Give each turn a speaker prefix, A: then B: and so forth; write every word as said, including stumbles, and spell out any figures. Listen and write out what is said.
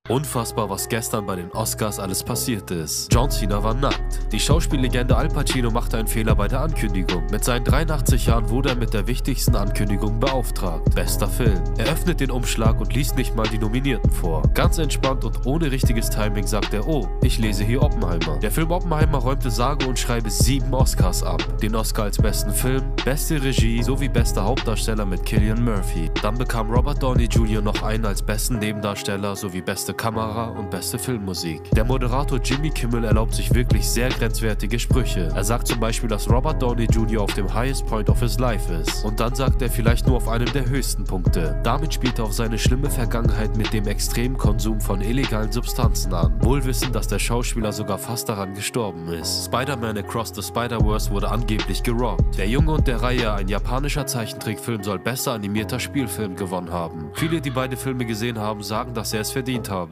A: Unfassbar, was gestern bei den Oscars alles passiert ist. John Cena war nackt. Die Schauspiellegende Al Pacino machte einen Fehler bei der Ankündigung. Mit seinen dreiundachtzig Jahren wurde er mit der wichtigsten Ankündigung beauftragt. Bester Film. Er öffnet den Umschlag und liest nicht mal die Nominierten vor. Ganz entspannt und ohne richtiges Timing sagt er, oh, ich lese hier Oppenheimer. Der Film Oppenheimer räumte sage und schreibe sieben Oscars ab. Den Oscar als besten Film, beste Regie sowie bester Hauptdarsteller mit Cillian Murphy. Dann bekam Robert Downey Junior noch einen als besten Nebendarsteller sowie beste Kamera und beste Filmmusik. Der Moderator Jimmy Kimmel erlaubt sich wirklich sehr grenzwertige Sprüche. Er sagt zum Beispiel, dass Robert Downey Junior auf dem highest point of his life ist. Und dann sagt er vielleicht nur auf einem der höchsten Punkte. Damit spielt er auf seine schlimme Vergangenheit mit dem extremen Konsum von illegalen Substanzen an. Wohl wissend, dass der Schauspieler sogar fast daran gestorben ist. Spider-Man Across the Spider-Verse wurde angeblich gerobbt. Der Junge und der Reihe, ein japanischer Zeichentrickfilm, soll besser animierter Spielfilm gewonnen haben. Viele, die beide Filme gesehen haben, sagen, dass er es verdient habe.